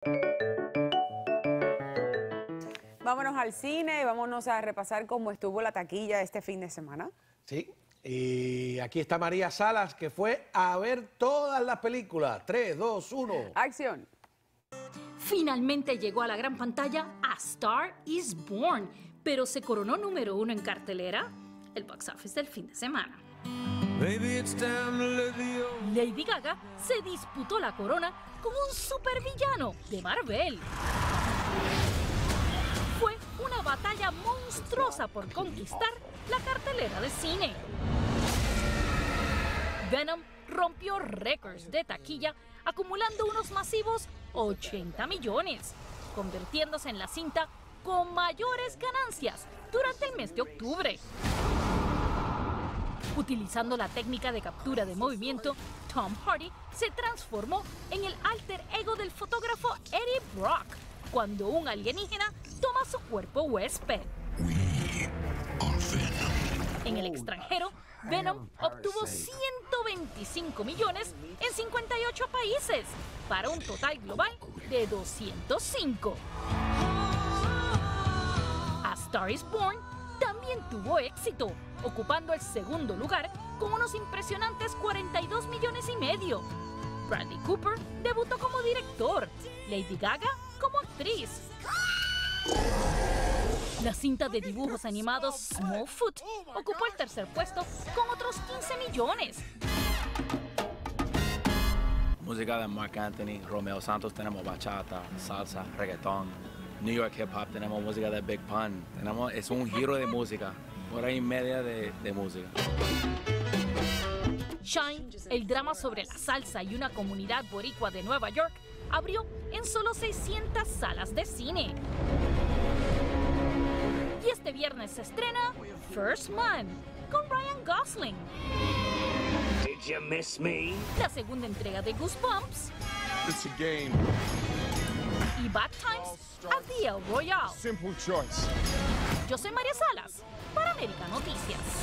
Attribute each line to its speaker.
Speaker 1: Vámonos al cine, vámonos a repasar cómo estuvo la taquilla este fin de semana.
Speaker 2: Sí, y aquí está María Salas, que fue a ver todas las películas. 3, 2, 1.
Speaker 1: ¡Acción!
Speaker 3: Finalmente llegó a la gran pantalla A Star is Born, pero se coronó número 1 en cartelera, el box office del fin de semana. Lady Gaga se disputó la corona con un supervillano de Marvel. Fue una batalla monstruosa por conquistar la cartelera de cine. Venom rompió récords de taquilla, acumulando unos masivos 80 millones, convirtiéndose en la cinta con mayores ganancias durante el mes de octubre. Utilizando la técnica de captura de movimiento, Tom Hardy se transformó en el alter ego del fotógrafo Eddie Brock cuando un alienígena toma su cuerpo huésped. En el extranjero, Venom obtuvo 125 millones en 58 países, para un total global de 205. A Star is Born también tuvo éxito, ocupando el segundo lugar con unos impresionantes 42 millones y medio. Bradley Cooper debutó como director, Lady Gaga como actriz. La cinta de dibujos animados Smallfoot ocupó el tercer puesto con otros 15 millones.
Speaker 4: Música de Marc Anthony, Romeo Santos, tenemos bachata, salsa, reggaetón. New York Hip Hop, tenemos música de Big Pun. Es un giro de música, hora y media de música.
Speaker 3: Shine, el drama sobre la salsa y una comunidad boricua de Nueva York, abrió en solo 600 salas de cine. Y este viernes se estrena First Man con Ryan Gosling.
Speaker 5: Did you miss me?
Speaker 3: La segunda entrega de Goosebumps.
Speaker 6: It's a game.
Speaker 3: Y Bad Times at the El Royale.
Speaker 6: Simple choice.
Speaker 3: Yo soy María Salas para América Noticias.